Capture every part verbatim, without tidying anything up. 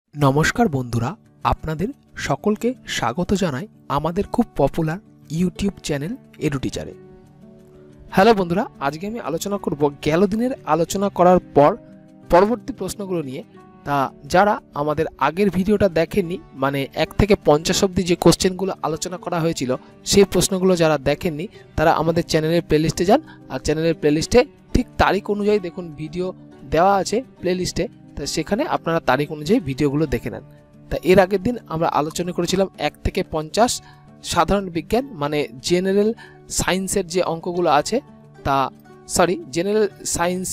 নমস্কার বন্ধুরা, আপনাদের সকলকে স্বাগত জানাই আমাদের খুব পপুলার ইউটিউব চ্যানেল এডুটিচারে। হ্যালো বন্ধুরা, আজকে আমি আলোচনা করব গেল দিনের আলোচনা করার পর পরবর্তী প্রশ্নগুলো নিয়ে। তা যারা আমাদের আগের ভিডিওটা দেখেননি, মানে এক থেকে পঞ্চাশ অবধি যে কোশ্চেনগুলো আলোচনা করা হয়েছিল সেই প্রশ্নগুলো যারা দেখেননি তারা আমাদের চ্যানেলের প্লেলিস্টে যান। আর চ্যানেলের প্লেলিস্টে ঠিক তারিখ অনুযায়ী দেখুন ভিডিও দেওয়া আছে প্লেলিস্টে, তা সেখানে আপনারা তারিখ অনুযায়ী ভিডিওগুলো দেখে নেন। তা এর আগের দিন আমরা আলোচনা করেছিলাম এক থেকে পঞ্চাশ সাধারণ বিজ্ঞান মানে জেনারেল সায়েন্সের যে অঙ্কগুলো আছে, তা সরি জেনারেল সায়েন্স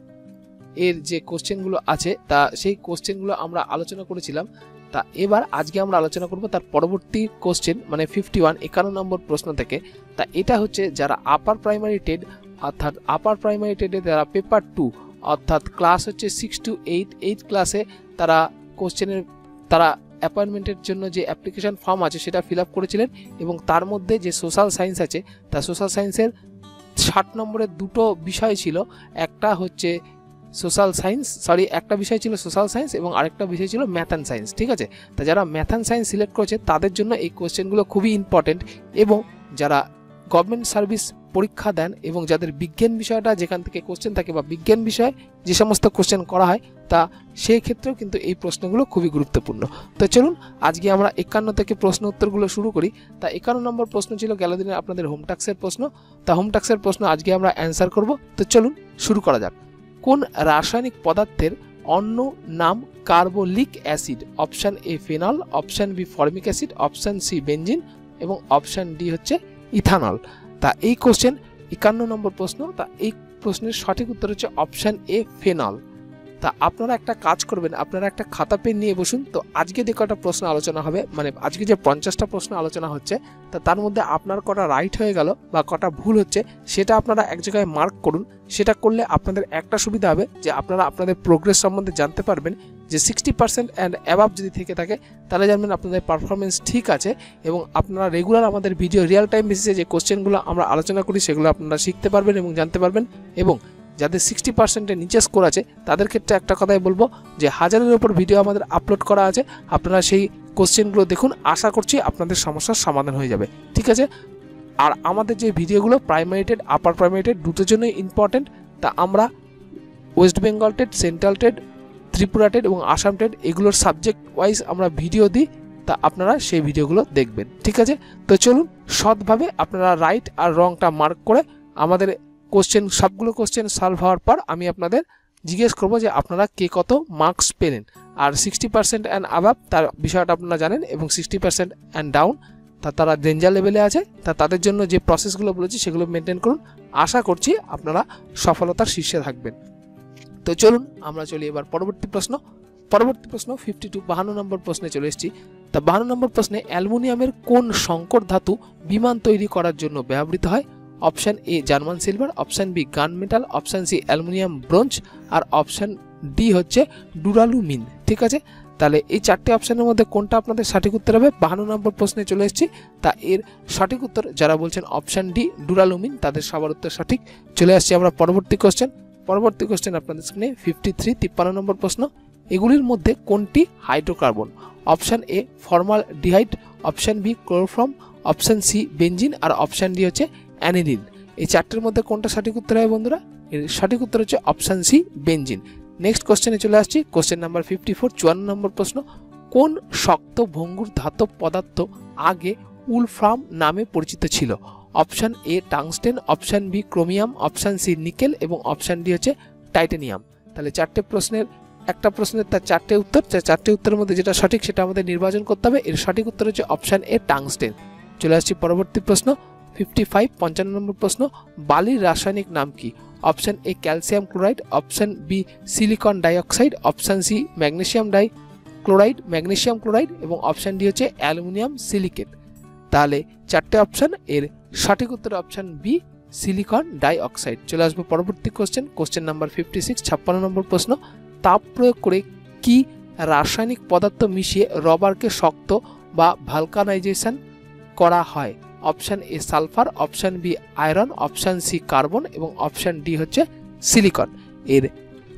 এর যে কোশ্চেনগুলো আছে তা সেই কোশ্চেনগুলো আমরা আলোচনা করেছিলাম। তা এবার আজকে আমরা আলোচনা করব তার পরবর্তী কোশ্চেন মানে ফিফটি ওয়ান একান্ন নম্বর প্রশ্ন থেকে। তা এটা হচ্ছে যারা আপার প্রাইমারি টেড অর্থাৎ আপার প্রাইমারি টেডে যারা পেপার টু অর্থাৎ ক্লাস হচ্ছে সিক্স টু এইট এইট ক্লাসে তারা কোশ্চেনের তারা অ্যাপয়েন্টমেন্টের জন্য যে অ্যাপ্লিকেশন ফর্ম আছে সেটা ফিল আপ করেছিলেন, এবং তার মধ্যে যে সোশ্যাল সায়েন্স আছে তা সোশ্যাল সায়েন্সের ষাট নম্বরের দুটো বিষয় ছিল, একটা হচ্ছে সোশ্যাল সায়েন্স সরি একটা বিষয় ছিল সোশ্যাল সায়েন্স এবং আরেকটা বিষয় ছিল ম্যাথ অ্যান্ড সায়েন্স। ঠিক আছে, তা যারা ম্যাথ অ্যান্ড সায়েন্স সিলেক্ট করেছে তাদের জন্য এই কোশ্চেনগুলো খুবই ইম্পর্টেন্ট, এবং যারা গভর্নমেন্ট সার্ভিস পরীক্ষা দেন এবং যাদের বিজ্ঞান বিষয়টা যেখান থেকে কোশ্চেন থাকে বা বিজ্ঞান বিষয়ে যে সমস্ত কোশ্চেন করা হয় তা সেই ক্ষেত্রেও কিন্তু এই প্রশ্নগুলো খুবই গুরুত্বপূর্ণ। তো চলুন আজকে আমরা একান্ন থেকে প্রশ্ন উত্তরগুলো শুরু করি। তা একান্ন নম্বর প্রশ্ন ছিল গেল দিনের আপনাদের হোম টাস্কের প্রশ্ন। তা হোম টাস্কের প্রশ্ন আজকে আমরা অ্যান্সার করব। তো চলুন শুরু করা যাক। কোন রাসায়নিক পদার্থের অন্য নাম carbolic acid? Option A phenol, option B formic acid, option C benzene এবং অপশান ডি হচ্ছে ইথানল। তা এই কোশ্চেন একান্ন নম্বর প্রশ্ন। তা এই প্রশ্নের সঠিক উত্তর হচ্ছে অপশান এ ফেনল। তা আপনারা একটা কাজ করবেন, আপনারা একটা খাতা পেন নিয়ে বসুন। তো আজকে যে কটা প্রশ্ন আলোচনা হবে মানে আজকে যে পঞ্চাশটা প্রশ্ন আলোচনা হচ্ছে তা তার মধ্যে আপনার কটা রাইট হয়ে গেল বা কটা ভুল হচ্ছে সেটা আপনারা এক জায়গায় মার্ক করুন। সেটা করলে আপনাদের একটা সুবিধা হবে যে আপনারা আপনাদের প্রোগ্রেস সম্বন্ধে জানতে পারবেন, যে সিক্সটি পার্সেন্ট অ্যান্ড অ্যাবাভ যদি থেকে থাকে তাহলে জানবেন আপনাদের পারফরমেন্স ঠিক আছে, এবং আপনারা রেগুলার আমাদের ভিডিও রিয়েল টাইম বেসিসে যে কোশ্চেনগুলো আমরা আলোচনা করি সেগুলো আপনারা শিখতে পারবেন এবং জানতে পারবেন। এবং যাদের সিক্সটি পার্সেন্টের নিচে স্কোর আছে তাদের ক্ষেত্রে একটা কথাই বলবো যে হাজারের ওপর ভিডিও আমাদের আপলোড করা আছে, আপনারা সেই কোশ্চেনগুলো দেখুন, আশা করছি আপনাদের সমস্যার সমাধান হয়ে যাবে। ঠিক আছে, আর আমাদের যে ভিডিওগুলো primary TET upper primary TET দুটোর জন্যই ইম্পর্টেন্ট। তা আমরা West Bengal TET, central TET, Tripura TET এবং আসাম টেড এগুলোর সাবজেক্ট ওয়াইজ আমরা ভিডিও দিই, তা আপনারা সেই ভিডিওগুলো দেখবেন। ঠিক আছে, তো চলুন সৎভাবে আপনারা রাইট আর রংটা মার্ক করে আমাদের কোশ্চেন সবগুলো কোশ্চেন সলভ হওয়ার পর আমি আপনাদের জিজ্ঞেস করবো যে আপনারা কে কত মার্কস পেলেন। আর সিক্সটি পার্সেন্ট অ্যান্ড আবাব তার বিষয়টা আপনারা জানেন, এবং সিক্সটি পার্সেন্ট অ্যান্ড ডাউন তা তারা ডেঞ্জার লেভেলে আছে। তা তাদের জন্য যে প্রসেসগুলো বলেছি সেগুলো মেনটেন করুন, আশা করছি আপনারা সফলতার শীর্ষে থাকবেন। তো চলুন আমরা চলি এবার পরবর্তী প্রশ্ন। পরবর্তী প্রশ্ন ফিফটি টু বাহান্ন নম্বর প্রশ্নে চলে এসেছি। তা বাহান্ন নম্বর প্রশ্নে অ্যালুমিনিয়ামের কোন সংকর ধাতু বিমান তৈরি করার জন্য ব্যবহৃত হয়? Option A German silver, option B gun metal, option C aluminium bronze আর অপশান ডি হচ্ছে ডুরালুমিন। ঠিক আছে, তাহলে এই চারটি অপশানের মধ্যে কোনটা আপনাদের সঠিক উত্তর হবে? বাহান্ন নম্বর প্রশ্নে চলে এসেছি। তা এর সঠিক উত্তর যারা বলছেন অপশান ডি ডুরালুমিন তাদের সবার উত্তর সঠিক। চলে আসছি আমরা পরবর্তী কোশ্চেন। পরবর্তী কোশ্চেন আপনাদের স্ক্রিনে ফিফটি থ্রি তিপ্পান্ন নম্বর প্রশ্ন। এগুলির মধ্যে কোনটি hydrocarbon? Option A formaldehyde, option B chloroform, option C benzene আর অপশান ডি হচ্ছে অ্যানিলিন। এই চারটের মধ্যে কোনটা সঠিক উত্তর হয় বন্ধুরা? এর সঠিক উত্তর হচ্ছে অপশান সি বেনজিন। নেক্সট কোশ্চেনে চলে আসছি, কোশ্চেন নাম্বার ফিফটি ফোর চুয়ান্ন নম্বর প্রশ্ন। কোন শক্ত ভঙ্গুর ধাতব পদার্থ আগে উলফ্রাম নামে পরিচিত ছিল? Option A tungsten, option B chromium, option C nickel এবং অপশান ডি হচ্ছে টাইটানিয়াম। তাহলে চারটে প্রশ্নের একটা প্রশ্নের তার চারটে উত্তর, চারটে উত্তরের মধ্যে যেটা সঠিক সেটা আমাদের নির্বাচন করতে হবে। এর সঠিক উত্তর হচ্ছে অপশান এ টাংস্টেন। চলে আসছি পরবর্তী প্রশ্ন ফিফটি ফাইভ পঞ্চান্ন নম্বর প্রশ্ন। বালির রাসায়নিক নাম কি? Option A calcium chloride, option B silicon dioxide, option C magnesium dichloride magnesium chloride এবং অপশান ডি হচ্ছে অ্যালুমিনিয়াম সিলিকেট। তাহলে চারটে অপশান, এর সঠিক উত্তর অপশান বি সিলিকন ডাইঅক্সাইড। চলে আসবো পরবর্তী question, question number fifty six ছাপ্পান্ন নম্বর প্রশ্ন। তাপ প্রয়োগ করে কি রাসায়নিক পদার্থ মিশিয়ে রবারকে শক্ত বা ভালকানাইজেশন করা হয়? Option A sulphur, option B iron, option C carbon এবং অপশান ডি হচ্ছে সিলিকন। এর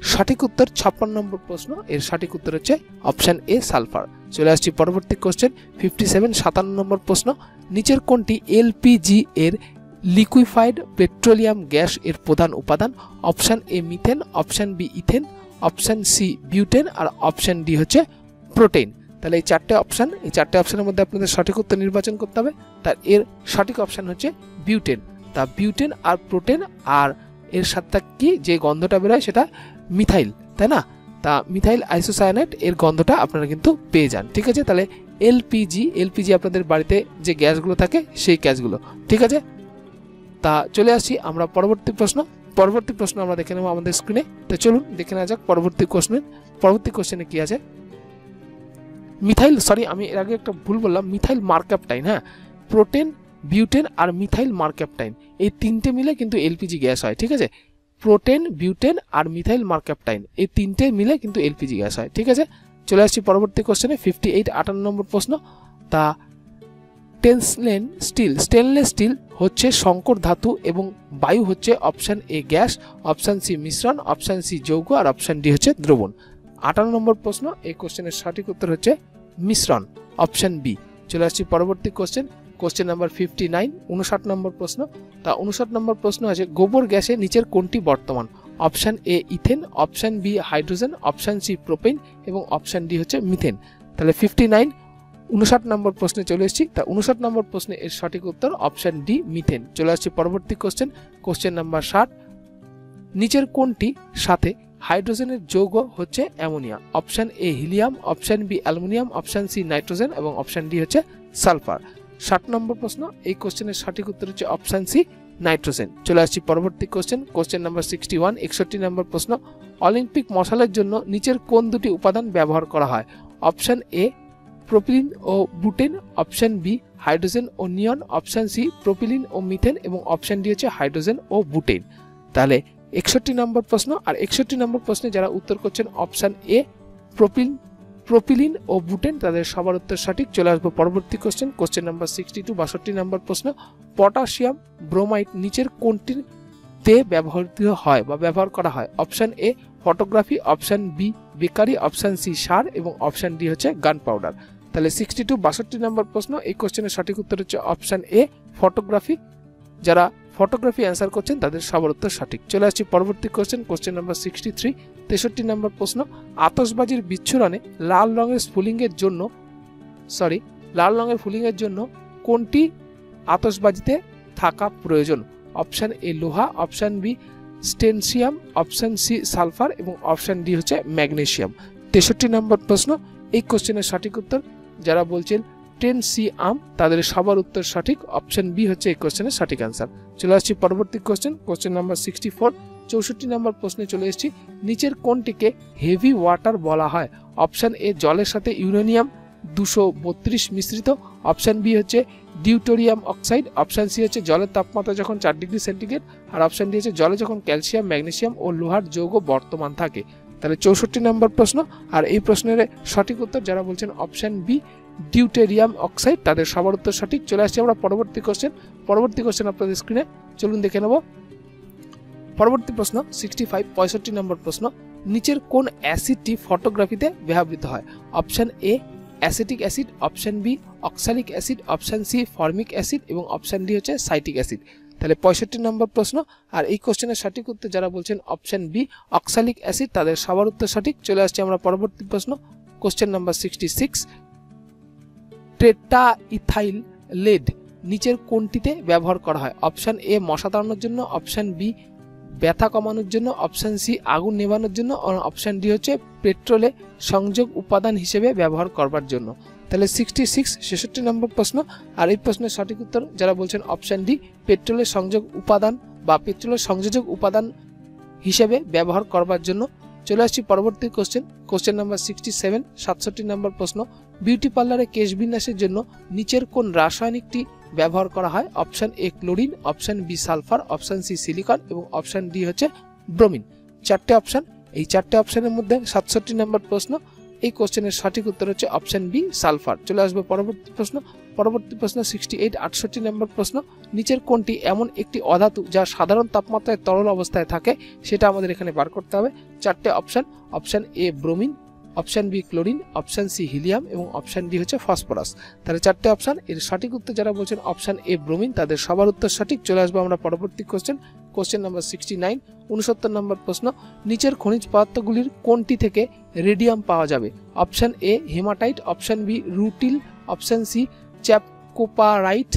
সঠিক উত্তর ছাপ্পান্ন নম্বর প্রশ্ন, এর সঠিক উত্তর হচ্ছে অপশন এ সালফার। চলে আসছি পরবর্তী কোশ্চেন ফিফটি সেভেন সাতান্ন নম্বর প্রশ্ন, নিচের কোনটি এলপিজি এর লিকুইফাইড পেট্রোলিয়াম গ্যাস এর প্রধান উপাদান? Option A methane, option B ethane, option C butane আর অপশন ডি হচ্ছে প্রোটেন। তাহলে এই চারটে অপশন, এই চারটে অপশনের মধ্যে আপনাদের সঠিক উত্তর নির্বাচন করতে হবে। তার এর সঠিক অপশন হচ্ছে বিউটেন। তা বিউটেন আর প্রোটেন আর এর সাথে কি যে গন্ধটা বেরোয় সেটা মিথাইল, তাই না? তা মিথাইল আইসোসায়ানাইড এর গন্ধটা আপনারা কিন্তু পেয়ে যান। ঠিক আছে, তাহলে এলপিজি, এলপিজি আপনাদের বাড়িতে যে গ্যাসগুলো থাকে সেই গ্যাসগুলো। ঠিক আছে, তা চলে আসছি আমরা পরবর্তী প্রশ্ন। পরবর্তী প্রশ্ন আমরা দেখে নেব আমাদের স্ক্রিনে। তো চলুন দেখে নেওয়া যাক পরবর্তী কোশ্চেন। পরবর্তী কোশ্চেনে কি আছে? মিথাইল, সরি আমি এর আগে একটা ভুল বললাম, মিথাইল মার্ক্যাপটাইন। হ্যাঁ, প্রোটেন, বিউটেন আর মিথাইল মার্ক্যাপটাইন এই তিনটে মিলে কিন্তু এলপিজি গ্যাস হয়। ঠিক আছে, প্রোটেন, বিউটেন আর মিথাইল মার্ক্যাপটাইন এই তিনটে মিলে কিন্তু এলপিজি গ্যাস হয়। ঠিক আছে, চলে আসছি পরবর্তী কোশ্চেনে ফিফটি এইট আটান্ন নম্বর প্রশ্ন। তা টেনসলেন স্টিল, স্টেনলেস স্টিল হচ্ছে সংকর ধাতু এবং বায়ু হচ্ছে option A gas, option C মিশ্রণ, অপশন সি যৌগ আর অপশন ডি হচ্ছে দ্রবণ। আটান্ন নম্বর প্রশ্ন, এই কোশ্চেনের সঠিক উত্তর হচ্ছে মিশ্রণ, অপশন বি। চলে আসছি পরবর্তী question, question number fifty nine উনষাট নম্বর প্রশ্ন। তা উনষাট নম্বর প্রশ্ন আছে গোবর গ্যাসে নিচের কোনটি বর্তমান? Option A ethane, option B hydrogen, option C propane এবং অপশন ডি হচ্ছে মিথেন। তাহলে ফিফটি নাইন উনষাট নম্বর প্রশ্নে চলে এসেছি। তা উনষাট নম্বর প্রশ্নে এর সঠিক উত্তর অপশন ডি মিথেন। চলে আসছি পরবর্তী কোশ্চেন, কোশ্চেন নাম্বার ষাট, নিচের কোনটি সাথে হাইড্রোজেনের যৌগ হচ্ছে ammonia? Option A helium, option B aluminium, option C nitrogen এবং অপশন ডি হচ্ছে সালফার। ষাট নম্বর প্রশ্ন, এই কোশ্চেনের সঠিক উত্তর হচ্ছে অপশন সি নাইট্রোজেন। চলে আসছি পরবর্তী question, question number sixty one একষট্টি নম্বর প্রশ্ন, অলিম্পিক মশালের জন্য নিচের কোন দুটি উপাদান ব্যবহার করা হয়? অপশন এ প্রোপিলিন ও বুটেন, অপশন বি হাইড্রোজেন ও নিয়ন, অপশন সি প্রোপিলিন ও মিথেন এবং অপশন ডি হচ্ছে হাইড্রোজেন ও বুটেন। তাহলে একষট্টি নম্বর প্রশ্ন আর একষট্টি নম্বর প্রশ্নে যারা উত্তর করছেন অপশন এ প্রোপিলিন প্রোপিলিন ও বুটেন, তাদের সবার উত্তর সঠিক। চলে আসবো পরবর্তী question, question number sixty two বাষট্টি নম্বর প্রশ্ন, পটাশিয়াম ব্রোমাইড নিচের কোনটিতে ব্যবহৃত হয় বা ব্যবহার করা হয়? Option A photography, option B bakery, option C সার এবং অপশন ডি হচ্ছে গান পাউডার। তাহলে সিক্সটি টু বাষট্টি নম্বর প্রশ্ন, এই কোশ্চেনের সঠিক উত্তর হচ্ছে অপশন এ ফটোগ্রাফি। যারা ফটোগ্রাফি অ্যান্সার করছেন তাদের সবার উত্তর সঠিক। চলে আসছি পরবর্তী question, question number sixty three তেষট্টি নম্বর প্রশ্ন, আতশবাজির বিচ্ছুরণে লাল রঙের স্ফুলিঙ্গের জন্য সরি লাল রঙের ফুলিংয়ের জন্য কোনটি আতশবাজিতে থাকা প্রয়োজন? অপশন এ লোহা, option B strontium, option C sulphur এবং অপশন ডি হচ্ছে ম্যাগনেসিয়াম। তেষট্টি নম্বর প্রশ্ন, এই কোশ্চেনের সঠিক উত্তর যারা বলছেন টেন সি আম তাদের সবার উত্তর সঠিক, অপশন বি হচ্ছে এই কোশ্চেনের সঠিক অ্যান্সার। চলে আসছি পরবর্তী question, question number sixty four চৌষট্টি নম্বর প্রশ্নে চলে এসেছি, নিচের কোনটিকে হেভি ওয়াটার বলা হয়? অপশন এ জলের সাথে ইউরেনিয়াম দুশো বত্রিশ মিশ্রিত, অপশন বি হচ্ছে ডিউটোরিয়াম অক্সাইড, অপশন সি হচ্ছে জলের তাপমাত্রা যখন চার ডিগ্রি সেন্টিগ্রেড আর অপশন ডি হচ্ছে জলে যখন ক্যালসিয়াম, ম্যাগনেসিয়াম ও লোহার যৌগ বর্তমান থাকে। তাহলে চৌষট্টি নম্বর প্রশ্ন আর এই প্রশ্নের সঠিক উত্তর যারা বলছেন অপশন বি ডিউটেরিয়াম অক্সাইড, তাদের সবার উত্তর সঠিক। চলে আসছি আমরা পরবর্তী কোশ্চেন, পরবর্তী কোশ্চেন আপনাদের স্ক্রিনে চলুন দেখে নেব। পরবর্তী প্রশ্ন সিক্সটি ফাইভ পঁয়ষট্টি নম্বর প্রশ্ন, নিচের কোন অ্যাসিডটি ফটোগ্রাফিতে ব্যবহৃত হয়? Option A acetic acid, option B oxalic acid, option C formic acid এবং অপশন ডি হচ্ছে সাইটিক অ্যাসিড। তাহলে পঁয়ষট্টি নম্বর প্রশ্ন আর এই কোশ্চেনের সঠিক উত্তর যারা বলছেন অপশন বি অক্সালিক অ্যাসিড, তাদের সবার উত্তর সঠিক। চলে আসছি আমরা পরবর্তী প্রশ্ন, question number sixty six tetra ethyl lead নিচের কোনটিতে ব্যবহার করা হয়? অপশন এ মশা তাড়ানোর জন্য, অপশন বি ব্যথা কমানোর জন্য, অপশন সি আগুন নেভানোর জন্য, অপশন ডি হচ্ছে পেট্রোলে সংযোগ উপাদান হিসেবে ব্যবহার করবার জন্য। তাহলে সিক্সটি সিক্স ছেষট্টি নম্বর প্রশ্ন আর এই প্রশ্নের সঠিক উত্তর যারা বলছেন অপশন ডি পেট্রোলের সংযোগ উপাদান বা পেট্রোলের সংযোজক উপাদান হিসেবে ব্যবহার করবার জন্য। চলে আসছি পরবর্তী question, question number sixty seven সাতষট্টি নম্বর প্রশ্ন, বিউটি পার্লারে কেশ বিন্যাসের জন্য নিচের কোন রাসায়নিকটি ব্যবহার করা হয়? Option A chlorine, option B sulphur, option C silicon এবং অপশন ডি হচ্ছে ব্রোমিন। চারটে অপশন, এই চারটে অপশনের মধ্যে সাতষট্টি নম্বর প্রশ্ন এই কোশ্চেনের সঠিক উত্তর হচ্ছে অপশন বি সালফার। চলে আসবে পরবর্তী প্রশ্ন। পরবর্তী প্রশ্ন সিক্সটি এইট আটষট্টি নম্বর প্রশ্ন, নিচের কোনটি এমন একটি অধাতু যা সাধারণ তাপমাত্রায় তরল অবস্থায় থাকে, সেটা আমাদের এখানে বার করতে হবে। চারটে option, option A bromine, option B chlorine, option C helium এবং অপশন ডি হচ্ছে ফসফরাস। তাহলে চারটে অপশন, এর সঠিক উত্তর যারা বলছেন অপশন এ ব্রোমিন তাদের সবার উত্তর সঠিক। চলে আসবো আমরা পরবর্তী question, question number sixty nine উনসত্তর নম্বর প্রশ্ন, নিচের খনিজ পদার্থগুলির কোনটি থেকে রেডিয়াম পাওয়া যাবে? Option A haematite, option B rutile, option C chalcopyrite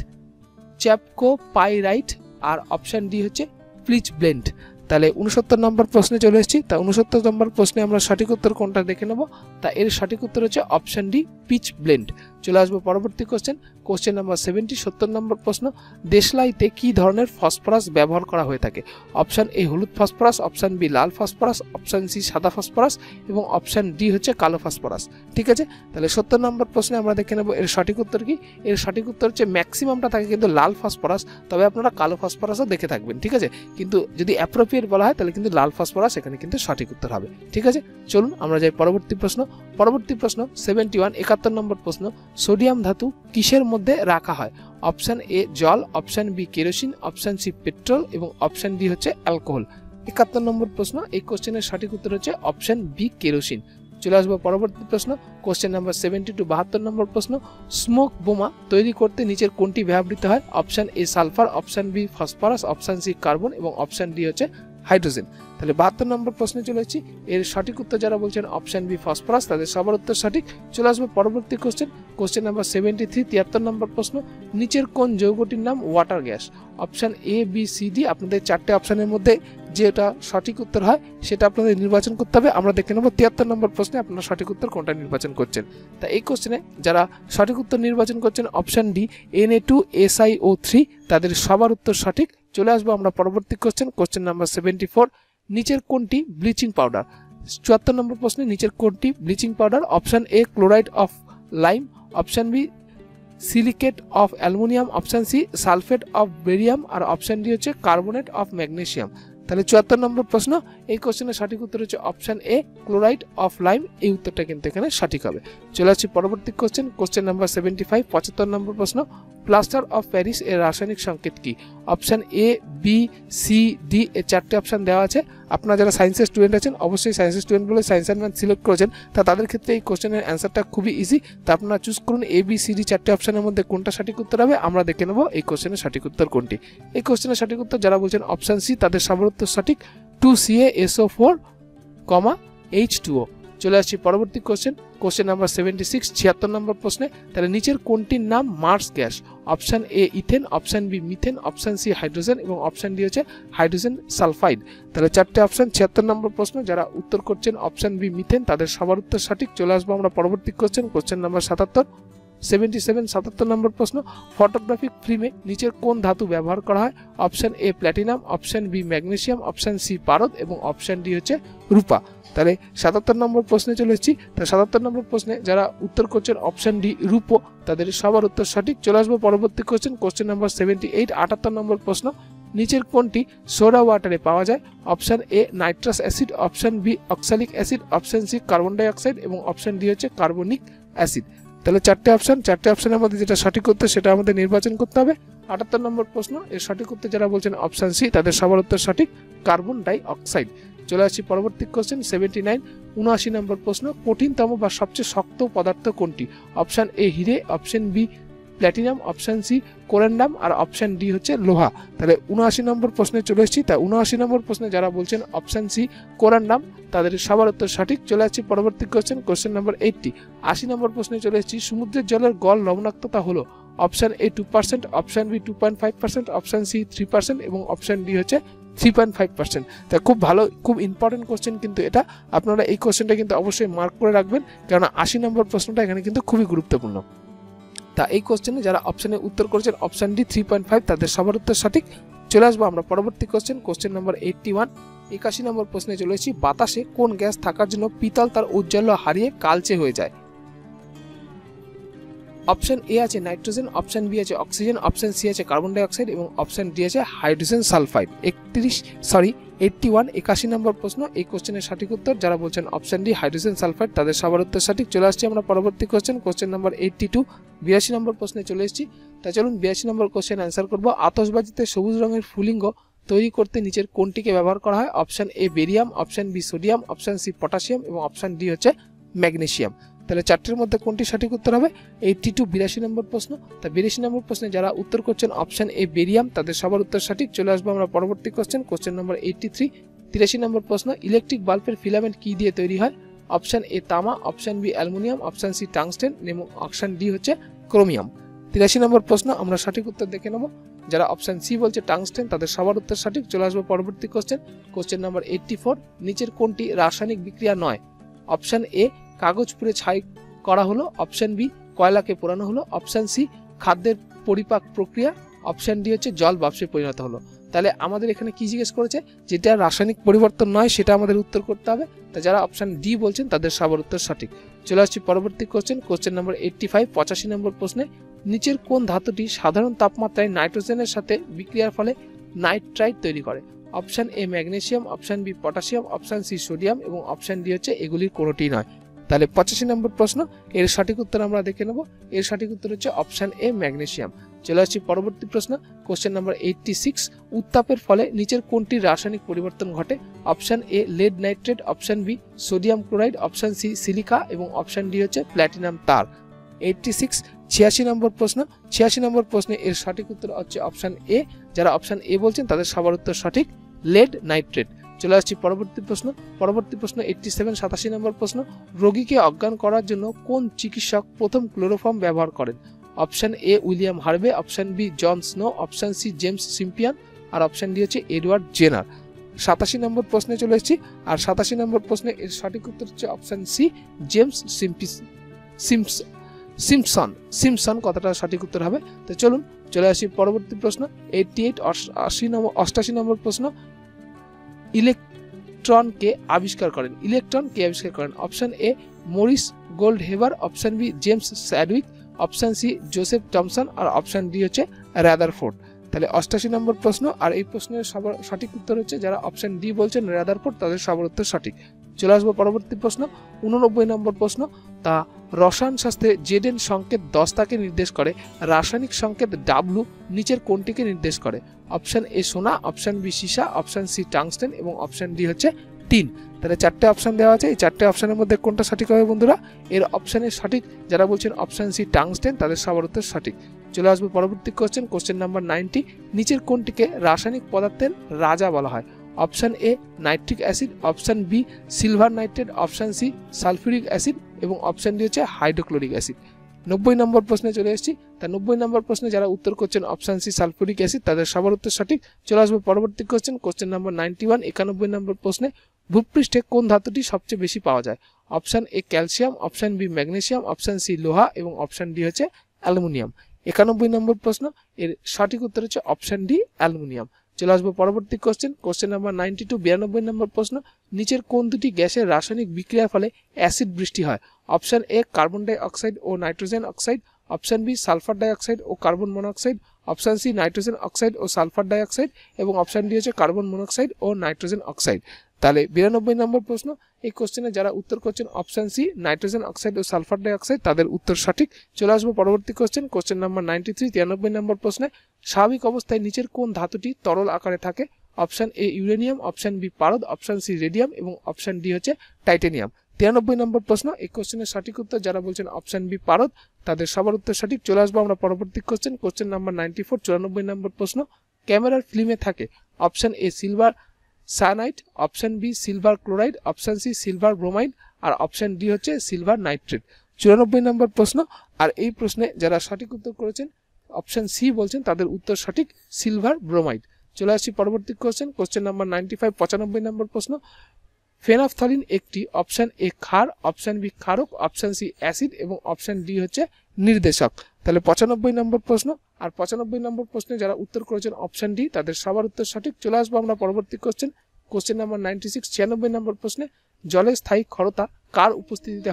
chalcopyrite আর অপশন ডি হচ্ছে প্লিচ ব্লেন্ড। তাহলে উনসত্তর নম্বর প্রশ্নে চলে এসেছি। তা উনসত্তর নম্বর প্রশ্নে আমরা সঠিক উত্তর কোনটা দেখে নেব। তা এর সঠিক উত্তর হচ্ছে অপশন ডি পিচ ব্লেন্ড। চলে আসবো পরবর্তী কোশ্চেন, কোশ্চেন নাম্বার সেভেন্টি সত্তর নম্বর প্রশ্ন, দেশলাইতে কি ধরনের ফসফরাস ব্যবহার করা হয়ে থাকে? অপশন এ হলুদ ফসফরাস, অপশন বি লাল ফসফরাস, অপশন সি সাদা ফসফরাস এবং অপশন ডি হচ্ছে কালো ফসফরাস। ঠিক আছে, তাহলে সত্তর নম্বর প্রশ্নে আমরা দেখে নেব এর সঠিক উত্তর কি। এর সঠিক উত্তর হচ্ছে ম্যাক্সিমামটা থাকে কিন্তু লাল ফসফরাস, তবে আপনারা কালো ফসফরাসও দেখে থাকবেন। ঠিক আছে, কিন্তু যদি অ্যাপ্রোপ্রিয়েট বলা হয় তাহলে কিন্তু লাল ফসফরাস এখানে কিন্তু সঠিক উত্তর হবে। ঠিক আছে, চলুন আমরা যাই পরবর্তী প্রশ্ন। পরবর্তী প্রশ্ন সেভেন্টি ওয়ান একাত্তর নম্বর প্রশ্ন, সোডিয়াম ধাতু কিসের মধ্যে রাখা হয়? অপশন এ জল, option B kerosene, option C petrol এবং অপশন ডি হচ্ছে অ্যালকোহল। একাত্তর নম্বর প্রশ্ন, এই কোশ্চেনের সঠিক উত্তর হচ্ছে অপশন বি কেরোসিন। চলে আসবো পরবর্তী প্রশ্ন, কোশ্চেন নাম্বার সেভেন্টি টু বাহাত্তর নম্বর প্রশ্ন, স্মোক বোমা তৈরি করতে নিচের কোনটি ব্যবহৃত হয়? Option A sulphur, option B phosphorus, option C carbon এবং অপশন ডি হচ্ছে হাইড্রোজেন। তাহলে বাহাত্তর নম্বর প্রশ্নে চলে এসেছি। এর সঠিক উত্তর যারা বলছেন অপশন বি ফসফরাস তাদের সবার উত্তর সঠিক। চলে আসবে পরবর্তী question, question number seventy three তিয়াত্তর নম্বর প্রশ্ন, নিচের কোন যৌগটির নাম water gas? Option A B C D, আপনাদের চারটে অপশনের মধ্যে যেটা সঠিক উত্তর হয় সেটা আপনাদের নির্বাচন করতে হবে। আমরা দেখে নেব তিয়াত্তর নম্বর প্রশ্নে আপনারা সঠিক উত্তর কোনটা নির্বাচন করছেন। তা এই কোশ্চেনে যারা সঠিক উত্তর নির্বাচন করছেন option D N A two S I O three তাদের সবার উত্তর সঠিক। চলে আসবো আমরা পরবর্তী question, question number seventy four, নিচের কোনটি ব্লিচিং পাউডার? চুয়াত্তর নম্বর প্রশ্নে নিচের কোনটি bleaching powder? Option A chloride of lime, option B silicate of aluminium, option C sulphate of barium আর অপশন ডি হচ্ছে কার্বনেট অফ ম্যাগনেসিয়াম। তাহলে চুয়াত্তর নম্বর প্রশ্ন, এই কোশ্চেনের সঠিক উত্তর হচ্ছে option A chloride of lime. এই উত্তরটা কিন্তু এখানে সঠিক হবে। চলে আসছি পরবর্তী question, question number seventy five পঁচাত্তর নম্বর প্রশ্ন, প্লাস্টার অফ প্যারিস এর রাসায়নিক সংকেত কি? Option A B C D এর চারটে অপশন দেওয়া আছে। আপনারা যারা সায়েন্সের স্টুডেন্ট আছেন অবশ্যই সায়েন্সের স্টুডেন্ট বলে সায়েন্স অ্যান্ড ম্যাথ সিলেক্ট করেছেন, তা তাদের ক্ষেত্রে এই কোশ্চেনের অ্যান্সারটা খুবই ইজি। তা আপনারা চুজ করুন এ বি সি ডি চারটে অপশনের মধ্যে কোনটা সঠিক উত্তর হবে। আমরা দেখে নেব এই কোশ্চেনের সঠিক উত্তর কোনটি। এই কোশ্চেনের সঠিক উত্তর যারা বলছেন অপশন সি তাদের সবার উত্তর সঠিক, two C A S O four comma H two O. চলে আসছি পরবর্তী question, question number seventy six ছিয়াত্তর নম্বর প্রশ্নে, তাহলে নিচের কোনটির নাম marsh gas? Option A ethane, option B methane, option C hydrogen এবং অপশন ডি হচ্ছে হাইড্রোজেন সালফাইড। তাহলে চারটে অপশন, ছিয়াত্তর নম্বর প্রশ্ন যারা উত্তর করছেন অপশন বি মিথেন তাদের সবার উত্তর সঠিক। চলে আসবো আমরা পরবর্তী কোশ্চেন, কোশ্চেন নাম্বার সাতাত্তর সেভেন্টি সেভেন সাতাত্তর নম্বর প্রশ্ন, ফটোগ্রাফিক ফিল্মে নিচের কোন ধাতু ব্যবহার করা হয়? Option A platinum, option B magnesium, option C পারদ এবং অপশন ডি হচ্ছে রূপা। তাহলে সাতাত্তর নম্বর প্রশ্নে চলে এসেছি। তা সাতাত্তর নম্বর প্রশ্নে যারা উত্তর করছেন অপশন ডি রূপো তাদের সবার উত্তর সঠিক। চলে আসবো পরবর্তী question, question number seventy eight আটাত্তর নম্বর প্রশ্ন, নিচের কোনটি সোডা ওয়াটারে পাওয়া যায়? Option A nitrous acid, option B oxalic acid, option C carbon dioxide এবং অপশন ডি হচ্ছে কার্বনিক অ্যাসিড। তাহলে চারটে অপশন, চারটে অপশনের মধ্যে যেটা সঠিক উত্তর সেটা আমাদের নির্বাচন করতে হবে। আটাত্তর নম্বর প্রশ্ন, এর সঠিক উত্তর যারা বলছেন অপশন সি তাদের সবার উত্তর সঠিক, কার্বন ডাই অক্সাইড। চলে আসছি পরবর্তী কোশ্চেন সেভেন্টি নাইন উনআশি নম্বর প্রশ্ন, কঠিনতম বা সবচেয়ে শক্ত পদার্থ কোনটি? অপশন এ হিরে, option B platinum, option C corundum আর অপশন ডি হচ্ছে লোহা। তাহলে উনআশি নম্বর প্রশ্নে চলে এসেছি। তা উনআশি নম্বর প্রশ্নে যারা বলছেন অপশন সি কোরেন্ডাম তাদের সবার উত্তর সঠিক। চলে আসছি পরবর্তী কোশ্চেন, কোশ্চেন নাম্বার এইটটি আশি নম্বর প্রশ্নে চলে এসেছি। সমুদ্রের জলের গড় লবণাক্ততা হলো option A two percent, option B two point five percent, option C three percent এবং অপশন ডি হচ্ছে থ্রি পয়েন্ট ফাইভ পার্সেন্ট। তা খুব ভালো, খুব ইম্পর্টেন্ট কোশ্চেন কিন্তু এটা, আপনারা এই কোশ্চেনটা কিন্তু অবশ্যই মার্ক করে রাখবেন, কেননা আশি নম্বর প্রশ্নটা এখানে কিন্তু খুবই গুরুত্বপূর্ণ। তা এই কোশ্চেনে যারা অপশনে উত্তর করেছেন option D three point five তাদের সবার উত্তর সঠিক। চলে আসবো আমরা পরবর্তী question, question number eighty one একাশি নম্বর প্রশ্নে চলে এসেছি। বাতাসে কোন গ্যাস থাকার জন্য পিতল তার ঔজ্জ্বল্য হারিয়ে কালচে হয়ে যায়? অপশন এ আছে নাইট্রোজেন, অপশন বি আছে অক্সিজেন, অপশন সি আছে কার্বন ডাইঅক্সাইড এবং অপশন ডি আছে হাইড্রোজেন সালফাইড। একত্রিশ সরি এইটটি ওয়ান একাশি নম্বর প্রশ্ন। এই কোশ্চেনের সঠিক উত্তর যারা বলছেন অপশন ডি হাইড্রোজেন সালফাইড তাদের সবার উত্তর সঠিক। চলে আসছি আমরা পরবর্তী question, question number eighty two. বিরাশি নম্বর প্রশ্নে চলে এসেছি। তা চলুন বিরাশি নম্বর কোশ্চেন অ্যান্সার করবো। আতশবাজিতে সবুজ রঙের ফুলিঙ্গ তৈরি করতে নিচের কোনটিকে ব্যবহার করা হয়? Option A barium, option B sodium, option C potassium এবং অপশন ডি হচ্ছে ম্যাগনেসিয়াম। তাহলে চারটির মধ্যে কোনটি সঠিক উত্তর হবে? এইটটি টু বিরাশি নম্বর প্রশ্ন। তা বিরাশি নম্বর প্রশ্নে যারা উত্তর করছেন অপশন এ বেরিয়াম তাদের সবার উত্তর সঠিক। চলে আসবো আমরা পরবর্তী question, question number eighty three. তিরাশি নম্বর প্রশ্ন। ইলেকট্রিক বাল্বের ফিলামেন্ট কি দিয়ে তৈরি হয়? অপশন এ তামা, option B aluminium, option C tungsten এবং অপশন ডি হচ্ছে ক্রোমিয়াম। তিরাশি নম্বর প্রশ্ন আমরা সঠিক উত্তর দেখে নেব। যারা অপশন সি বলছে টাংস্টেন তাদের সবার উত্তর সঠিক। চলে আসবো পরবর্তী question, question number eighty four. নিচের কোনটি রাসায়নিক বিক্রিয়া নয়? অপশন এ কাগজ পুড়ে ছাই করা হলো, অপশন বি কয়লাকে পোড়ানো হলো, অপশন সি খাদ্যের পরিপাক প্রক্রিয়া, অপশন ডি হচ্ছে জল বাষ্পে পরিণত হলো। তাহলে আমাদের এখানে কি জিজ্ঞেস করেছে? যেটা রাসায়নিক পরিবর্তন নয় সেটা আমাদের উত্তর করতে হবে। তা যারা অপশন ডি বলছেন তাদের সবার উত্তর সঠিক। চলে আসছি পরবর্তী question, question number eighty five. পঁচাশি নম্বর প্রশ্নে নিচের কোন ধাতুটি সাধারণ তাপমাত্রায় নাইট্রোজেনের সাথে বিক্রিয়ার ফলে নাইট্রাইট তৈরি করে? Option A magnesium, option B potassium, option C sodium এবং অপশন ডি হচ্ছে এগুলির কোনোটি নয়। তাহলে পঁচাশি নম্বর প্রশ্ন এর সঠিক উত্তর আমরা দেখে নেব। এর সঠিক উত্তর হচ্ছে অপশন এ ম্যাগনেসিয়াম। চলে আসছি পরবর্তী প্রশ্ন, কোশ্চেন নাম্বার এইটটি সিক্স। উত্তাপের ফলে নিচের কোনটির রাসায়নিক পরিবর্তন ঘটে? Option A lead nitrate, option B sodium chloride, option C silica এবং অপশন ডি হচ্ছে প্ল্যাটিনাম তার। Eighty six. ছিয়াশি নম্বর প্রশ্ন। ছিয়াশি নম্বর প্রশ্নে এর সঠিক উত্তর হচ্ছে অপশন এ। যারা অপশন এ বলছেন তাদের সবার উত্তর সঠিক, লেড নাইট্রেট। চলে আসছি পরবর্তী প্রশ্ন, পরবর্তী প্রশ্ন এইটটি সেভেন। সাতাশি নম্বর প্রশ্ন। রোগীকে অজ্ঞান করার জন্য কোন চিকিৎসক প্রথম ক্লোরোফর্ম ব্যবহার করেন? Option A William Harvey, option B John Snow, option C James Simpson আর অপশন ডি হচ্ছে এডওয়ার্ড জেনার। সাতাশি নম্বর প্রশ্নে চলে এসেছি। আর সাতাশি নম্বর প্রশ্নে এর সঠিক উত্তর হচ্ছে option C James Simpis Sims Simpson Simpson কথাটা সঠিক উত্তর হবে। তো চলুন চলে আসি পরবর্তী প্রশ্ন এইটটি এইট। আশি নম্বর অষ্টাশি নম্বর প্রশ্ন। ইলেকট্রনকে আবিষ্কার করেন ইলেকট্রন কে আবিষ্কার করেন? Option A Maurice Goldhaber, option B James Chadwick, option C Joseph Thomson আর অপশন ডি হচ্ছে রাদারফোর্ড। তাহলে অষ্টাশি নম্বর প্রশ্ন। আর এই প্রশ্নের সঠিক উত্তর হচ্ছে যারা অপশন ডি বলছেন রাদারফোর্ড তাদের সবার উত্তর সঠিক। চলে আসবো পরবর্তী প্রশ্ন উননব্বই নম্বর প্রশ্ন। তা রসায়ন শাস্ত্রে জেডেন সংকেত দশটাকে নির্দেশ করে, রাসায়নিক সংকেত ডাব্লু নিচের কোনটিকে নির্দেশ করে? অপশন এ সোনা, অপশন বি সীসা, অপশন সি টাংস্টেন এবং অপশন ডি হচ্ছে টিন। তাহলে চারটে অপশন দেওয়া আছে, এই চারটে অপশনের মধ্যে কোনটা সঠিক হবে বন্ধুরা? এর অপশনের সঠিক যারা বলছেন অপশন সি টাংস্টেন তাদের সবার উত্তর সঠিক। চলে আসবো পরবর্তী কোশ্চেন, কোশ্চেন নাম্বার নাইনটি। নিচের কোনটিকে রাসায়নিক পদার্থের রাজা বলা হয়? Option A nitric acid, option B silver nitrate, option C sulphuric acid এবং অপশন ডি হচ্ছে হাইড্রোক্লোরিক অ্যাসিড। নব্বই নম্বর প্রশ্নে চলে এসেছি। তা নব্বই নম্বর প্রশ্নে যারা উত্তর করছেন অপশন সি সালফিউরিক অ্যাসিড তাদের সবার উত্তর সঠিক। চলে আসবো পরবর্তী question, question number ninety one. একানব্বই নম্বর প্রশ্নে ভূপৃষ্ঠে কোন ধাতুটি সবচেয়ে বেশি পাওয়া যায়? Option A calcium, option B magnesium, option C লোহা এবং অপশন ডি হচ্ছে অ্যালুমিনিয়াম। একানব্বই নম্বর প্রশ্ন এর সঠিক উত্তর হচ্ছে অপশন ডি অ্যালুমিনিয়াম। চলে আসবো পরবর্তী question, question number ninety two. বিরানব্বই নম্বর প্রশ্ন। নিচের কোন দুটি গ্যাসের রাসায়নিক বিক্রিয়ার ফলে অ্যাসিড বৃষ্টি হয়? Option A carbon dioxide ও nitrogen oxide, option B sulphur dioxide ও carbon monoxide, option C nitrogen oxide ও সালফার ডাই অক্সাইড এবং অপশন ডি হচ্ছে কার্বন মনোক্সাইড ও নাইট্রোজেন অক্সাইড। তাহলে বিরানব্বই নম্বর প্রশ্ন এই কোশ্চেনে যারা উত্তর করছেন অপশন সি নাইট্রোজেন অক্সাইড ও সালফার ডাই অক্সাইড তাদের উত্তর সঠিক। চলে আসবো পরবর্তী question, question number ninety three. তিরানব্বই নম্বর প্রশ্নে স্বাভাবিক অবস্থায় নিচের কোন ধাতুটি তরল আকারে থাকে? Option A uranium, option B পারদ, অপশন সি রেডিয়াম এবং অপশন ডি হচ্ছে টাইটেনিয়াম। তিরানব্বই নম্বর প্রশ্ন এই কোশ্চেনের সঠিক উত্তর যারা বলছেন অপশন বি পারদ তাদের সবার উত্তর সঠিক। চলে আসবো আমরা পরবর্তী question, question number ninety four. চুরানব্বই নম্বর প্রশ্ন ক্যামেরার ফিল্মে থাকে option A silver cyanide, option B silver chloride, option C silver bromide আর অপশন ডি হচ্ছে সিলভার নাইট্রেট। চুরানব্বই নম্বর প্রশ্ন। আর এই প্রশ্নে যারা সঠিক উত্তর করেছেন অপশন সি বলছেন তাদের উত্তর সঠিক, সিলভার ব্রোমাইড। চলে আসছি পরবর্তী question, question number ninety five. পঁচানব্বই নম্বর প্রশ্ন ফেনাফথলিন একটি অপশন এ ক্ষার, অপশন বি ক্ষারক, অপশন সি অ্যাসিড এবং অপশন ডি হচ্ছে নির্দেশক। তাহলে পঁচানব্বই নম্বর প্রশ্ন। আর পঁচানব্বই নম্বর প্রশ্নে যারা উত্তর করেছেন অপশন ডি তাদের সবার উত্তর সঠিক। চলে আসবো আমরা পরবর্তী question, question number ninety six. ছিয়ানব্বই নম্বর প্রশ্নে জলের স্থায়ী ক্ষরতা কার উপস্থিতিতে হয়?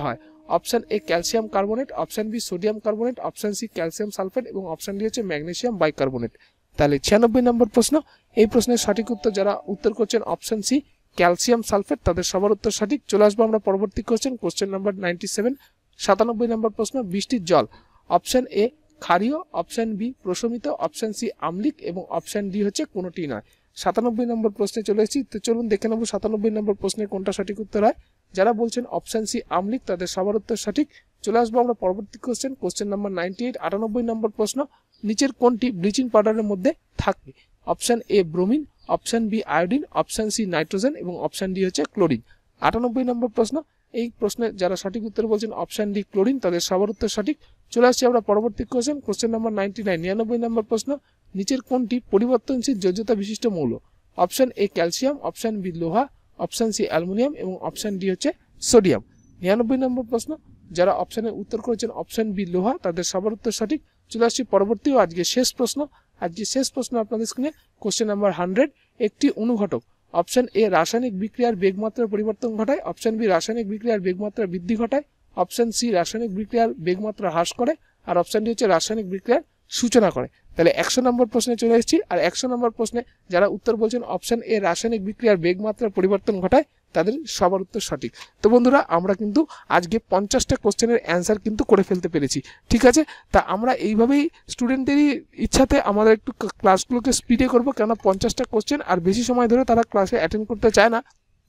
Option A calcium carbonate, option B sodium carbonate, option C calcium sulphate এবং অপশন ডি হচ্ছে ম্যাগনেসিয়াম বাইকার্বনেট। তাহলে ছিয়ানব্বই নম্বর প্রশ্ন, এই প্রশ্নের সঠিক উত্তর যারা উত্তর করছেন অপশন সি ক্যালসিয়াম সালফেট, তাদের সবার উত্তর সঠিক। চলে আসবো আমরা পরবর্তী question, question number ninety seven, সাতানব্বই নম্বর প্রশ্ন, বৃষ্টির জল অপশন এ ক্ষারীয়, অপশন বি প্রশমিত, অপশন সি আম্লিক এবং অপশন ডি হচ্ছে কোনোটি নয়। সাতানব্বই নম্বর প্রশ্নে চলে এসেছি, তো চলুন দেখে নেবো সাতানব্বই নম্বর প্রশ্নের কোনটা সঠিক উত্তর হয়। যারা বলছেন অপশন সি আম্লিক, তাদের সবার উত্তর সঠিক। চলে আসবো আমরা পরবর্তী question, question number ninety eight, আটানব্বই নম্বর প্রশ্ন, নিচের কোনটি ব্লিচিং পাউডারের মধ্যে থাকবে? Option A bromine, option B iodine, option C nitrogen এবং অপশন ডি হচ্ছে ক্লোরিন। আটানব্বই নম্বর প্রশ্ন, এই প্রশ্নে যারা সঠিক উত্তর বলছেন অপশন ডি ক্লোরিন, তাদের সবার উত্তর সঠিক। চলে আসছি আমরা পরবর্তী question, question number ninety nine, নিরানব্বই নম্বর প্রশ্ন, নিচের কোনটি পরিবর্তনশীল যোজ্যতা বিশিষ্ট মৌল? Option A calcium, option B লোহা, অপশন সি অ্যালুমিনিয়াম এবং অপশন ডি হচ্ছে সোডিয়াম। নিরানব্বই নম্বর প্রশ্ন, যারা অপশনের উত্তর করেছেন অপশন বি লোহা, তাদের সবার উত্তর সঠিক। চলে আসছি পরবর্তী ও আজকে শেষ প্রশ্ন, আজকে শেষ প্রশ্ন আপনাদের স্ক্রিনে, কোশ্চেন নাম্বার হান্ড্রেড, একটি অনুঘটক অপশন এ রাসায়নিক বিক্রিয়ার বেগমাত্রার পরিবর্তন ঘটায়, অপশন বি রাসায়নিক বিক্রিয়ার বেগমাত্রা বৃদ্ধি ঘটায়, অপশন সি রাসায়নিক বিক্রিয়ার বেগমাত্রা হ্রাস করে আর অপশন ডি হচ্ছে রাসায়নিক বিক্রিয়ার সূচনা করে। তাহলে একশো নম্বর প্রশ্নে চলে এসেছি, আর একশো নম্বর প্রশ্নে যারা উত্তর বলছেন অপশন এ রাসায়নিক বিক্রিয়ার বেগমাত্রার পরিবর্তন ঘটায়, তাদের সবার উত্তর সঠিক। তো বন্ধুরা, আমরা কিন্তু আজকে পঞ্চাশটা কোশ্চেনের অ্যান্সার কিন্তু করে ফেলতে পেরেছি, ঠিক আছে। তা আমরা এইভাবেই স্টুডেন্টদেরই ইচ্ছাতে আমাদের একটু ক্লাসগুলোকে স্পিডে করবো, কেননা পঞ্চাশটা কোশ্চেন আর বেশি সময় ধরে তারা ক্লাসে অ্যাটেন্ড করতে চায় না,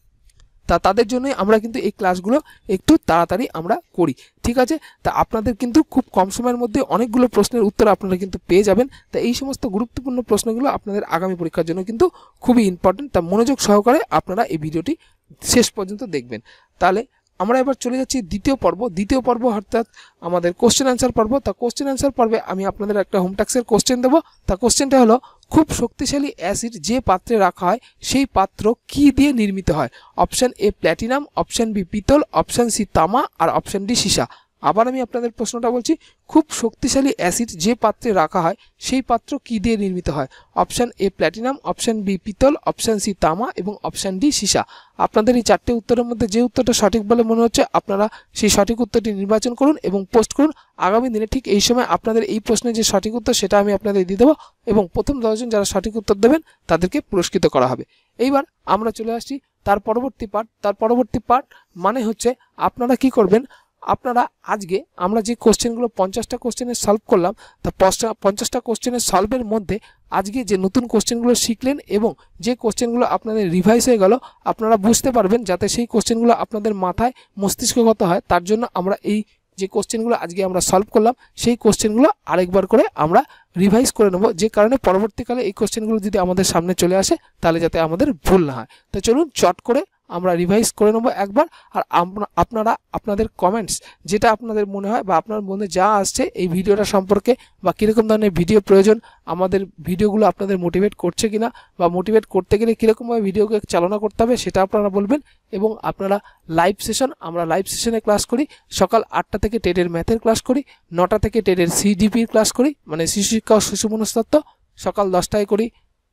তা তাদের জন্যই আমরা কিন্তু এই ক্লাসগুলো একটু তাড়াতাড়ি আমরা করি, ঠিক আছে। তা আপনাদের কিন্তু খুব কম সময়ের মধ্যে অনেকগুলো প্রশ্নের উত্তর আপনারা কিন্তু পেয়ে যাবেন। তা এই সমস্ত গুরুত্বপূর্ণ প্রশ্নগুলো আপনাদের আগামী পরীক্ষার জন্য কিন্তু খুবই ইম্পর্টেন্ট। তা মনোযোগ সহকারে আপনারা এই ভিডিওটি শেষ পর্যন্ত দেখবেন। তাহলে আমরা এবার চলে যাচ্ছি দ্বিতীয় পর্ব, দ্বিতীয় পর্ব অর্থাৎ আমাদের কোশ্চেন অ্যান্সার পর্ব। তা কোশ্চেন অ্যান্সার পর্বে আমি আপনাদের একটা হোম টাস্কের কোশ্চেন দেবো। তা কোশ্চেনটা হলো, খুব শক্তিশালী অ্যাসিড যে পাত্রে রাখা হয় সেই পাত্র কি দিয়ে নির্মিত হয়? Option A platinum, option B পিতল, অপশন সি তামা আর অপশন ডি সীসা। আবার আমি আপনাদের প্রশ্নটা বলছি, খুব শক্তিশালী অ্যাসিড যে পাত্রে রাখা হয় সেই পাত্র কি দিয়ে নির্মিত হয়? Option A platinum, option B পিতল, অপশন সি তামা এবং অপশন ডি সীসা। আপনাদের এই চারটে উত্তরের মধ্যে যে উত্তরটা সঠিক বলে মনে হচ্ছে আপনারা সেই সঠিক উত্তরটি নির্বাচন করুন এবং পোস্ট করুন। আগামী দিনে ঠিক এই সময় আপনাদের এই প্রশ্নের যে সঠিক উত্তর সেটা আমি আপনাদের দিয়ে দেবো এবং প্রথম দশজন যারা সঠিক উত্তর দেবেন তাদেরকে পুরস্কৃত করা হবে। এইবার আমরা চলে আসছি তার পরবর্তী পার্ট। তার পরবর্তী পার্ট মানে হচ্ছে আপনারা কি করবেন, আপনারা আজকে আমরা যে কোশ্চেনগুলো পঞ্চাশটা কোশ্চেনের সলভ করলাম, তা পঞ্চাশটা কোশ্চেনের সলভের মধ্যে আজকে যে নতুন কোশ্চেনগুলো শিখলেন এবং যে কোশ্চেনগুলো আপনাদের রিভাইজ হয়ে গেল, আপনারা বুঝতে পারবেন যাতে সেই কোশ্চেনগুলো আপনাদের মাথায় মস্তিষ্কগত হয়। তার জন্য আমরা এই যে কোশ্চেনগুলো আজকে আমরা সলভ করলাম সেই কোশ্চেনগুলো আরেকবার করে আমরা রিভাইজ করে নেব, যে কারণে পরবর্তীকালে এই কোশ্চেনগুলো যদি আমাদের সামনে চলে আসে তাহলে যাতে আমাদের ভুল না হয়। তো চলুন চট করে আমরা রিভাইজ করে নেব একবার। আর আপনারা আপনাদের কমেন্টস যেটা আপনাদের মনে হয় বা আপনার মনে যা আসছে এই ভিডিওটা সম্পর্কে বা কীরকম ধরনের ভিডিও প্রয়োজন, আমাদের ভিডিওগুলো আপনাদের মোটিভেট করছে কিনা বা মোটিভেট করতে গেলে কীরকমভাবে ভিডিওকে চালনা করতে হবে সেটা আপনারা বলবেন। এবং আপনারা লাইভ সেশন, আমরা লাইভ সেশনে ক্লাস করি, সকাল আটটা থেকে টেটের ম্যাথের ক্লাস করি, নটা থেকে টেটের সিডিপির ক্লাস করি মানে শিশু শিক্ষা ও শিশু মনস্তত্ত্ব, সকাল দশটায় করি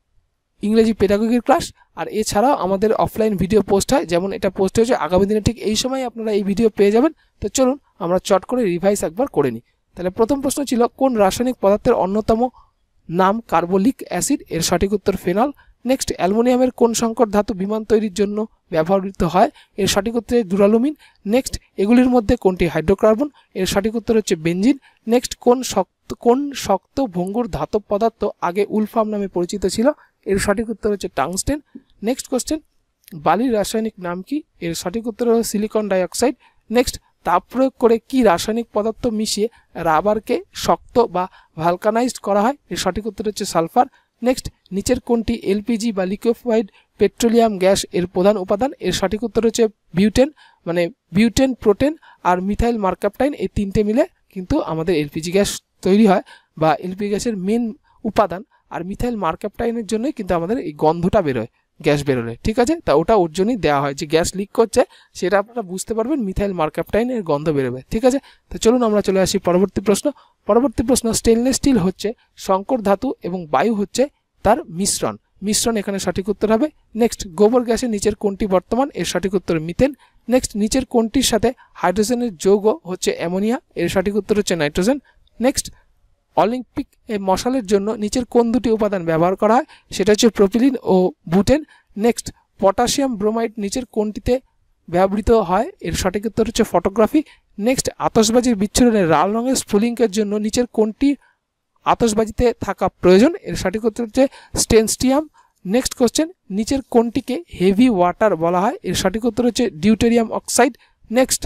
ইংরেজি পেডাগোগির ক্লাস। আর এছাড়াও আমাদের অফলাইন ভিডিও পোস্ট হয়, যেমন এটা পোস্ট হয়েছে আগামী দিনে ঠিক এই সময় আপনারা এই ভিডিও পেয়ে যাবেন। তো চলুন আমরা চট করে রিভাইজ একবার করে নিই। তাহলে প্রথম প্রশ্ন ছিল, কোন রাসায়নিক পদার্থের অন্যতম নাম কার্বলিক অ্যাসিড? এর সঠিক উত্তর ফেনল। নেক্সট, অ্যালুমিনিয়ামের কোন সংকর ধাতু বিমান তৈরির জন্য ব্যবহৃত হয়? এর সঠিক উত্তর ডুরালুমিন। নেক্সট, এগুলির মধ্যে কোনটি হাইড্রোকার্বন? এর সঠিক উত্তর হচ্ছে বেনজিন। নেক্সট, কোন শক্ত কোন শক্ত ভঙ্গুর ধাতব পদার্থ আগে উলফাম নামে পরিচিত ছিল? এর সঠিক উত্তর হচ্ছে টাংস্টেন। নেক্সট কোশ্চেন, বালির রাসায়নিক নাম কি? এর সঠিক উত্তর হলো সিলিকন ডাইঅক্সাইড। নেক্সট, তাপ প্রয়োগ করে কি রাসায়নিক পদার্থ মিশিয়ে রাবারকে শক্ত বা ভালকানাইজড করা হয়? এর সঠিক উত্তর হচ্ছে সালফার। নেক্সট, নিচের কোনটি এলপিজি বা লিকুইফাইড পেট্রোলিয়াম গ্যাস এর প্রধান উপাদান? এর সঠিক উত্তর হচ্ছে বিউটেন, মানে বিউটেন, প্রোটেন আর মিথাইল মার্কাপটাইন, এই তিনটে মিলে কিন্তু আমাদের এলপিজি গ্যাস তৈরি হয় বা এলপিজি গ্যাসের মেন উপাদান। আর মিথাইল মার্কাপটাইনের জন্যই কিন্তু আমাদের এই গন্ধটা বেরোয়, গ্যাস বেরোলে, ঠিক আছে। তা ওটা ওর জন্যই দেওয়া হয়, যে গ্যাস লিক করছে সেটা আপনারা বুঝতে পারবেন মিথাইল মার্কাপটাইনের গন্ধ বেরোবে, ঠিক আছে। তো চলুন আমরা চলে আসি পরবর্তী প্রশ্ন। পরবর্তী প্রশ্ন, স্টেনলেস স্টিল হচ্ছে সংকর ধাতু এবং বায়ু হচ্ছে তার মিশ্রণ। মিশ্রণ এখানে সঠিক উত্তর হবে। নেক্সট গোবর গ্যাসের নিচের কোনটি বর্তমান, এর সঠিক উত্তর মিথেন। নেক্সট নিচের কোনটির সাথে হাইড্রোজেনের যৌগ হচ্ছে অ্যামোনিয়া, এর সঠিক উত্তর হচ্ছে নাইট্রোজেন। নেক্সট অলিম্পিক এই মশালের জন্য নিচের কোন দুটি উপাদান ব্যবহার করা হয়, সেটা হচ্ছে প্রোপিলিন ও বুটেন। নেক্সট পটাশিয়াম ব্রোমাইড নিচের কোনটিতে ব্যবহৃত হয়, এর সঠিক উত্তর হচ্ছে ফটোগ্রাফি। নেক্সট আতশবাজির বিচ্ছুরণে লাল রঙের স্ফুলিঙ্গের জন্য নিচের কোনটি আতশবাজিতে থাকা প্রয়োজন, এর সঠিক উত্তর হচ্ছে স্টেনস্টিয়াম। নেক্সট কোশ্চেন নিচের কোনটিকে হেভি ওয়াটার বলা হয়, এর সঠিক উত্তর হচ্ছে ডিউটেরিয়াম অক্সাইড। নেক্সট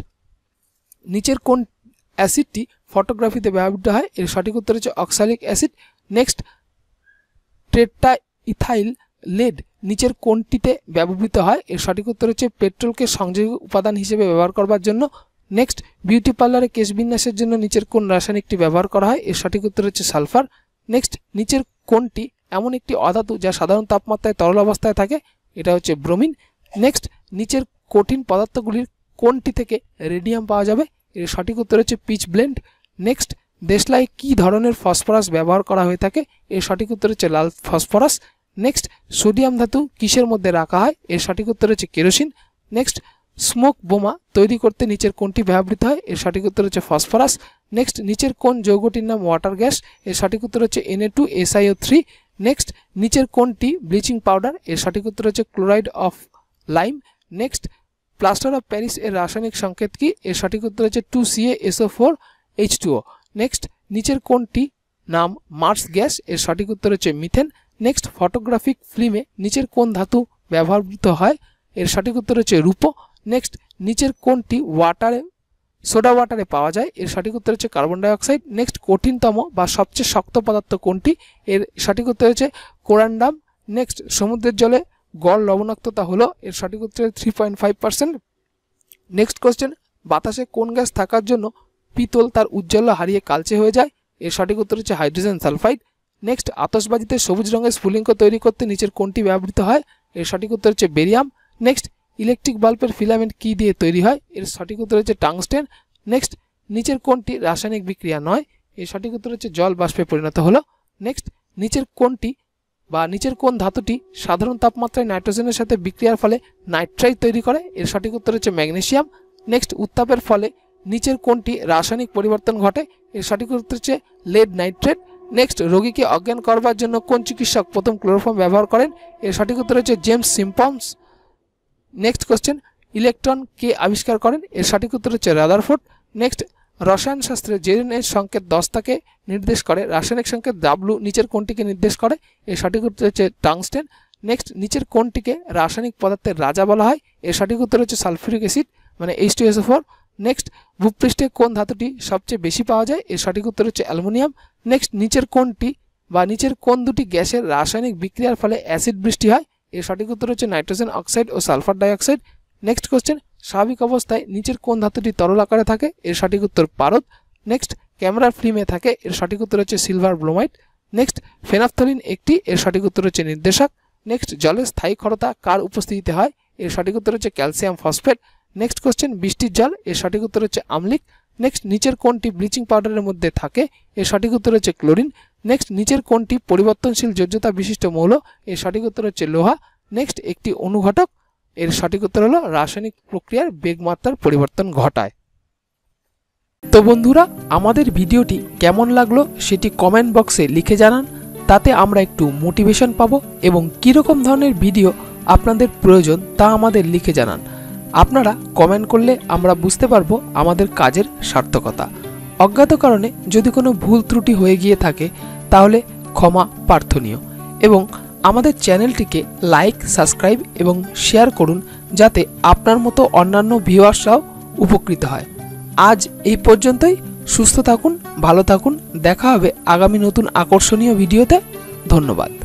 নিচের কোন অ্যাসিডটি ফটোগ্রাফিতে ব্যবহৃত হয়, এর সঠিক উত্তর হচ্ছে oxalic acid. Next tetra ethyl lead নিচের কোনটিতে ব্যবহৃত হয়, এর সঠিক উত্তর হচ্ছে পেট্রোলকে সংযোগী উপাদান হিসেবে ব্যবহার করবার জন্য। নেক্সট বিউটি পার্লারে কেশ বিন্যাসের জন্য নিচের কোন রাসায়নিকটি ব্যবহার করা হয়, এর সঠিক উত্তর হচ্ছে সালফার। নেক্সট নিচের কোনটি এমন একটি অধাতু যা সাধারণ তাপমাত্রায় তরল অবস্থায় থাকে, এটা হচ্ছে ব্রোমিন। নেক্সট নিচের কঠিন পদার্থগুলির কোনটি থেকে রেডিয়াম পাওয়া যাবে, এর সঠিক উত্তর হচ্ছে পিচ ব্লেন্ড। নেক্সট দেশলাই কী ধরনের ফসফরাস ব্যবহার করা হয়ে থাকে, এর সঠিক উত্তর হচ্ছে লাল ফসফরাস। নেক্সট সোডিয়াম ধাতু কিসের মধ্যে রাখা হয়, এর সঠিক উত্তর হচ্ছে কেরোসিন। নেক্সট স্মোক বোমা তৈরি করতে নিচের কোনটি ব্যবহৃত হয়, এর সঠিক উত্তর হচ্ছে ফসফরাস। নেক্সট নিচের কোন যৌগটির নাম ওয়াটার গ্যাস, এর সঠিক উত্তর হচ্ছে N A two S I O three. Next নিচের কোনটি ব্লিচিং পাউডার, এর সঠিক উত্তর হচ্ছে chloride of lime. Next plaster of Paris এর রাসায়নিক সংকেত কি, এর সঠিক উত্তর হচ্ছে two C A S O four H two O. Next নিচের কোনটি নাম মার্স গ্যাস, এর সঠিক উত্তর হচ্ছে মিথেন। নেক্সট ফটোগ্রাফিক ফিল্মে নিচের কোন ধাতু ব্যবহৃত হয়, এর সঠিক উত্তর হচ্ছে রূপো। নেক্সট নিচের কোনটি ওয়াটারে সোডা ওয়াটারে পাওয়া যায়, এর সঠিক উত্তর হচ্ছে কার্বন ডাইঅক্সাইড। নেক্সট কঠিনতম বা সবচেয়ে শক্ত পদার্থ কোনটি, এর সঠিক উত্তর হচ্ছে কোরান্ডাম। নেক্সট সমুদ্রের জলে গড় লবণাক্ততা হলো, এর সঠিক উত্তর three point five percent. Next question বাতাসে কোন গ্যাস থাকার জন্য পিতল তার উজ্জ্বল্য হারিয়ে কালচে হয়ে যায়, এর সঠিক উত্তর হচ্ছে হাইড্রোজেন সালফাইড। নেক্সট আতশবাজিতে সবুজ রঙের স্ফুলিঙ্গ তৈরি করতে নিচের কোনটি ব্যবহৃত হয়, এর সঠিক উত্তর হচ্ছে বেরিয়াম। নেক্সট ইলেকট্রিক বাল্বের ফিলামেন্ট কী দিয়ে তৈরি হয়, এর সঠিক উত্তর হচ্ছে টাংস্টেন। নেক্সট নিচের কোনটি রাসায়নিক বিক্রিয়া নয়, এর সঠিক উত্তর হচ্ছে জল বাষ্পে পরিণত হলো। নেক্সট নিচের কোনটি বা নিচের কোন ধাতুটি সাধারণ তাপমাত্রায় নাইট্রোজেনের সাথে বিক্রিয়ার ফলে নাইট্রাইট তৈরি করে, এর সঠিক উত্তর হচ্ছে ম্যাগনেসিয়াম। নেক্সট উত্তাপের ফলে নিচের কোনটি রাসায়নিক পরিবর্তন ঘটে, এর সঠিক উত্তর হচ্ছে লেড নাইট্রেট। নেক্সট রোগীকে অজ্ঞান করবার জন্য কোন চিকিৎসক প্রথম ক্লোরোফর্ম ব্যবহার করেন, এর সঠিক উত্তর হচ্ছে James Simpson. Next question electron কে আবিষ্কার করেন, এর সঠিক উত্তর হচ্ছে রাদারফোর্ড। নেক্সট রসায়ন শাস্ত্রে জেনের সংকেত দশটাকে নির্দেশ করে, রাসায়নিক সংকেত ডাব্লু নিচের কোনটিকে নির্দেশ করে, এর সঠিক উত্তর হচ্ছে টাংস্টেন। নেক্সট নিচের কোনটিকে রাসায়নিক পদার্থের রাজা বলা হয়, এর সঠিক উত্তর হচ্ছে সালফিউরিক অ্যাসিড মানে H two S O four. Next ভূপৃষ্ঠে কোন ধাতুটি সবচেয়ে বেশি পাওয়া যায়, এর সঠিক উত্তর হচ্ছে অ্যালুমিনিয়াম। নেক্সট নিচের কোনটি বা নিচের কোন দুটি গ্যাসের রাসায়নিক বিক্রিয়ার ফলে অ্যাসিড বৃষ্টি হয়, এর সঠিক উত্তর হচ্ছে নাইট্রোজেন অক্সাইড ও সালফার ডাইঅক্সাইড। নেক্সট কোশ্চেন স্বাভাবিক অবস্থায় নিচের কোন ধাতুটি তরল আকারে থাকে, এর সঠিক উত্তর পারদ। নেক্সট ক্যামেরার ফিল্মে থাকে, এর সঠিক উত্তর হচ্ছে সিলভার ব্রোমাইড। নেক্সট ফেনাফথলিন একটি, এর সঠিক উত্তর হচ্ছে নির্দেশক। নেক্সট জলের স্থায়ী ক্ষরতা কার উপস্থিতিতে হয়, এর সঠিক উত্তর হচ্ছে ক্যালসিয়াম ফসফেট। নেক্সট কোশ্চেন বৃষ্টির জল, এর সঠিক উত্তর হচ্ছে আম্লিক। নেক্সট নিচের কোনটি ব্লিচিং পাউডারের মধ্যে থাকে, এর সঠিক উত্তর হচ্ছে ক্লোরিন। নেক্সট নিচের কোনটি পরিবর্তনশীল যোজ্যতা বিশিষ্ট মৌল, এর সঠিক উত্তর হচ্ছে লোহা। নেক্সট একটি অনুঘটক, এর সঠিক উত্তর হলো রাসায়নিক প্রক্রিয়ার বেগমাত্রার পরিবর্তন ঘটায়। তো বন্ধুরা আমাদের ভিডিওটি কেমন লাগলো সেটি কমেন্ট বক্সে লিখে জানান, তাতে আমরা একটু মোটিভেশন পাবো এবং কীরকম ধরনের ভিডিও আপনাদের প্রয়োজন তা আমাদের লিখে জানান। আপনারা কমেন্ট করলে আমরা বুঝতে পারবো আমাদের কাজের সার্থকতা। অজ্ঞাত কারণে যদি কোনো ভুল ত্রুটি হয়ে গিয়ে থাকে তাহলে ক্ষমা প্রার্থনীয় এবং আমাদের চ্যানেলটিকে লাইক সাবস্ক্রাইব এবং শেয়ার করুন যাতে আপনার মতো অন্যান্য ভিউয়ার্সরাও উপকৃত হয়। আজ এই পর্যন্তই, সুস্থ থাকুন, ভালো থাকুন, দেখা হবে আগামী নতুন আকর্ষণীয় ভিডিওতে। ধন্যবাদ।